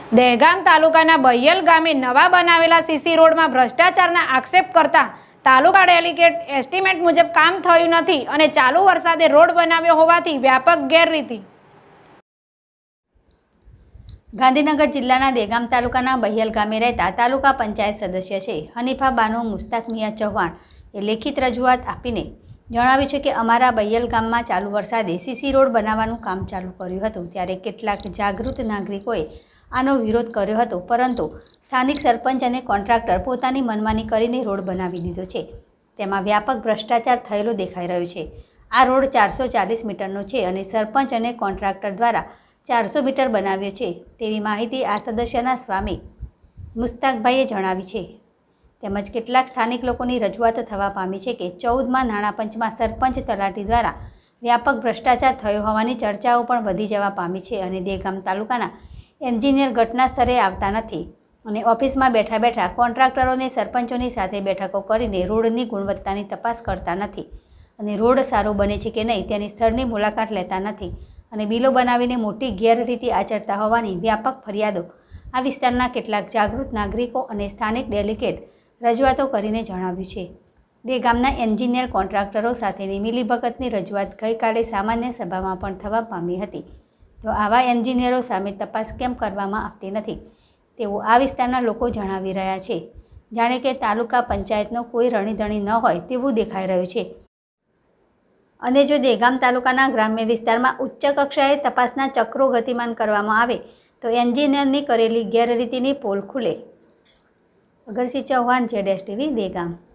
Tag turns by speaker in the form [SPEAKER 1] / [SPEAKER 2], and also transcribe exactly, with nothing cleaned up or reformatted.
[SPEAKER 1] દહેગામ તાલુકાના બૈયલ ગામે નવા બનાવેલા સીસી રોડમાં ભ્રષ્ટાચારના આક્ષેપ કરતા તાલુકા ડેલિગેટ એસ્ટિમેટ મુજબ કામ થયું નથી અને ચાલુ વરસાદે રોડ બનાવ્યો હોવાથી વ્યાપક ગેરરીતિ।
[SPEAKER 2] ગાંધીનગર જિલ્લાના દહેગામ તાલુકાના બૈયલ ગામે રહેતા તાલુકા પંચાયત સદસ્ય છે હનીફા બાનો મુસ્તાક મિયા ચૌહાણ એ લેખિત રજૂઆત આપીને જણાવ્યું છે કે અમારા બૈયલ ગામમાં ચાલુ વરસાદે સીસી રોડ બનાવવાનું કામ ચાલુ કર્યું હતું, ત્યારે કેટલાક જાગૃત નાગરિકોએ આનો વિરોધ કર્યો હતો, પરંતુ સ્થાનિક સરપંચ અને કોન્ટ્રાક્ટર પોતાની મનમાની કરીને રોડ બનાવી દીધો છે। તેમાં વ્યાપક ભ્રષ્ટાચાર થયેલો દેખાઈ રહ્યો છે। આ રોડ ચારસો ચાલીસ મીટરનો છે અને સરપંચ અને કોન્ટ્રાક્ટર દ્વારા ચારસો મીટર બનાવ્યો છે તેવી માહિતી આ સદસ્યના સ્વામી મુસ્તાકભાઈએ જણાવી છે। તેમજ કેટલાક સ્થાનિક લોકોની રજૂઆત થવા પામી છે કે ચૌદમાં નાણાં પંચમાં સરપંચ તલાટી દ્વારા વ્યાપક ભ્રષ્ટાચાર થયો હોવાની ચર્ચાઓ પણ વધી જવા પામી છે અને દહેગામ તાલુકાના એન્જિનિયર ઘટના સ્થળે આવતા નથી અને ઓફિસમાં બેઠા બેઠા કોન્ટ્રાક્ટરોને સરપંચોની સાથે બેઠકો કરીને રોડની ગુણવત્તાની તપાસ કરતા નથી અને રોડ સારો બને છે કે નહીં તેની સ્થળની મુલાકાત લેતા નથી અને બિલો બનાવીને મોટી ગેરરીતિ આચરતા હોવાની વ્યાપક ફરિયાદો આ વિસ્તારના કેટલાક જાગૃત નાગરિકો અને સ્થાનિક ડેલિગેટ રજૂઆતો કરીને જણાવ્યું છે। દહેગામના એન્જિનિયર કોન્ટ્રાક્ટરો સાથેની મિલીભગતની રજૂઆત ગઈકાલે સામાન્ય સભામાં પણ થવા પામી હતી, તો આવા એન્જિનિયરો સામે તપાસ કેમ કરવામાં આવતી નથી તેવું આ વિસ્તારના લોકો જણાવી રહ્યા છે, જાણે કે તાલુકા પંચાયતનો કોઈ રણીધણી ન હોય તેવું દેખાઈ રહ્યું છે। અને જો દહેગામ તાલુકાના ગ્રામ્ય વિસ્તારમાં ઉચ્ચ કક્ષાએ તપાસના ચક્રો ગતિમાન કરવામાં આવે તો એન્જિનિયરની કરેલી ગેરરીતિની પોલ ખુલે। Agarsinh Chauhan, Z S TV, Dehgam.